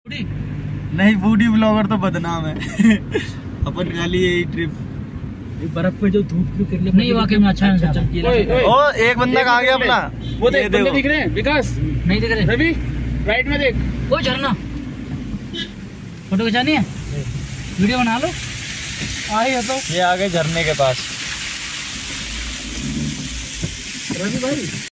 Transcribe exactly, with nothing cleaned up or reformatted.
नहीं, foodie blogger तो बदनाम है। अपन खाली यही ट्रिप बर्फ पे जो धूप क्यों करने नहीं, वाकई में अच्छा है। ओ एक बंदा आ गया अपना, वो देख बंदे दिख रहे हैं। विकास नहीं दिख रहे। रवि राइट में देख, वो झरना। फोटो खिंचानी है, वीडियो बना लो। आई है तो ये आ गए झरने के पास। रवि भाई